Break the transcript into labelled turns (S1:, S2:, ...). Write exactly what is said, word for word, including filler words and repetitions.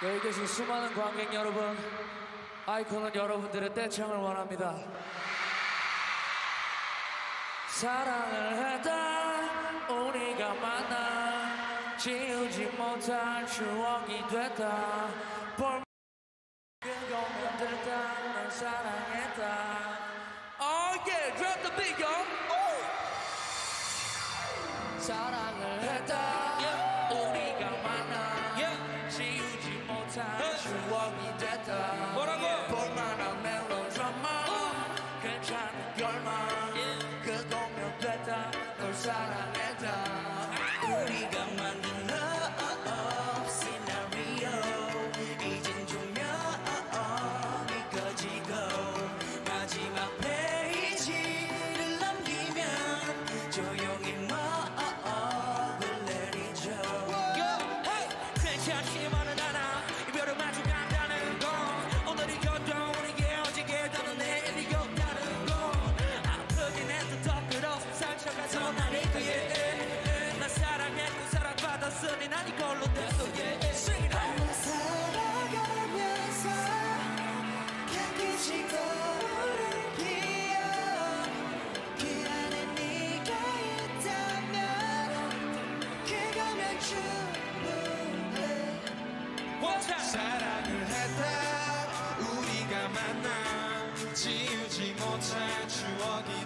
S1: 여기 계신 수많은 관객 여러분, 아이콘은 여러분들의 떼창을 원합니다. 사랑을 했다 우리가 만나 지우지 못할 추억이 됐다 볼 그거면 됐다 난 사랑했다. Oh yeah, drop the beat, yo. 사랑을 했다 yeah. 우리가 만나 yeah. 지우지 못할 yeah. 추억이 됐다 뭐라고? yeah. 볼만한 멜로드라마 uh. 괜찮은 결말 yeah. 그거면 됐다 널 사랑했다.
S2: 우리가 만든 love scenario 이젠 조명이 꺼지고 마지막 페이지를 넘기면 조용히 먹을 내리죠.
S3: 괜찮지만은 않아 이별을 마주 간다는 건 오늘이 곁도 우리에게 어지게 더는 내일이 없다는 건 아프긴 해도 더 끌어서 상처가서 난 이거에 난 사랑했고 사랑받았으니 난 이걸로 됐어 yeah. Sing it out.
S2: 나 살아가면서 가끔씩 떠오르는 기억 그 안에 네가 있다면 그거면 충분해.
S3: One time.
S4: 사랑을 했다 우리가 만나 지우지 못할 추억이